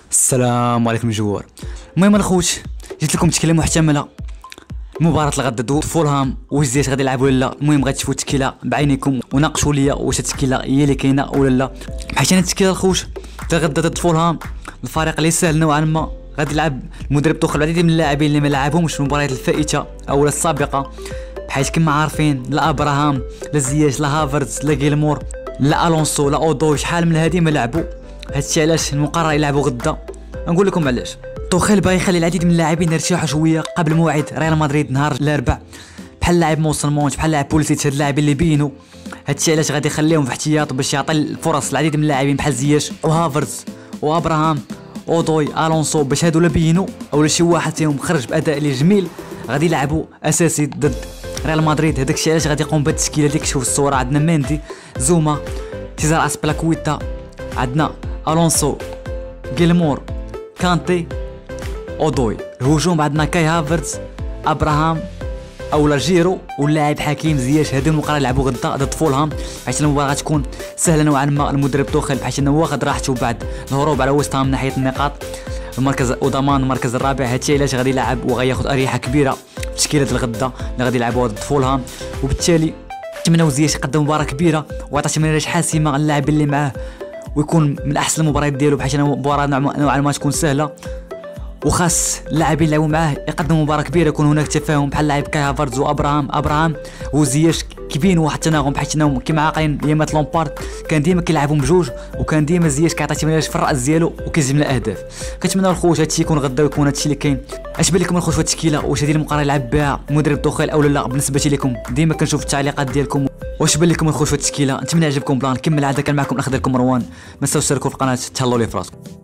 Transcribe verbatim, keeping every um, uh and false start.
السلام عليكم الجوار. المهم الخوت جيت لكم تشكيله محتمله مباراة الغد ضد فولهام، واش زيات غادي يلعبوا ولا لا. المهم غتشوفوا التشكيله بعينيكم وناقشوا ليا واش التشكيله هي اللي كاينه ولا لا. بحيث انا التشكيله الخوت الغد ضد فولهام الفريق اللي سهل نوعا ما غادي يلعب المدرب توخل العديد من اللاعبين اللي ما لعبهمش في المباريات الفائته او السابقه، بحيث كما عارفين لا ابراهام لا زياش لا هافرتز لا جيلمور لا الونسو لا اودو شحال من هادي ما لعبوا. هادشي علاش المقرر يلعبوا غدا. نقول لكم علاش. توخيل باغي يخلي العديد من اللاعبين يرتاحوا شويه قبل موعد ريال مدريد نهار الاربعاء، بحال لاعب موسم مونت بحال لاعب بوليسيت، هاد اللاعبين اللي بينوا. هادشي علاش غادي يخليهم في احتياط باش يعطي الفرص العديد من اللاعبين بحال زياش وهافرتز وابراهام اودوي الونسو باش هادو لا بينوا او شي واحد فيهم خرج باداء اللي جميل غادي يلعبوا اساسي ضد ريال مدريد. هذاك الشيء علاش غادي يقوم بهاد التشكيله ديك. شوف الصوره، عندنا ميندي زوما سيزار اسبلاكويتا، عندنا الونسو جيلمور كانتي اودوي. الهجوم عندنا كاي هافرتز ابراهام اولا جيرو واللاعب حكيم زياش. هادو المقرر يلعبوا غدا ضد فولهام، حيت المباراه غتكون سهله نوعا ما. المدرب توخل بحيث انه واخد راحته بعد الهروب على وسط هام من ناحيه النقاط المركز وضمان المركز الرابع. هادشي علاش غادي يلعب وغياخد اريحه كبيره في تشكيله الغدا اللي غادي يلعبوها ضد فولهام. وبالتالي نتمناو زياش يقدم مباراه كبيره ويعطي تمريرات حاسمه للاعبين اللي معاه ويكون من احسن المباريات ديالو، بحيث انه المباراه نوعا ما تكون سهله. وخاص اللاعبين اللي لعبوا معاه يقدموا مباراه كبيره، يكون هناك تفاهم بحال لاعب كاي هافرتز وابراهام ابراهام وزياش كيبين واحد التناغم، بحيث انهم كيما عاقلين ايامات لومبارد كان ديما كيلعبهم بجوج، وكان ديما زياش كيعطي تمريرات في الراس ديالو وكيجيب لنا اهداف. كنتمناو الخوت هادشي يكون غدا ويكون هادشي اللي كاين. اش بان لكم الخوت في التشكيله؟ واش هذه المقارنه يلعب بها المدرب توخيل او لا؟ بالنسبه لكم ديما كنشوف التعليقات ديالكم. واش بان لكم الخوت في التشكيله؟ نتمنى يعجبكم بلان. كمل العاده كان معكم الاخ ديالكم مروان. ما تنساوش تشتركوا في القناه، تهلاو لي فراسكم.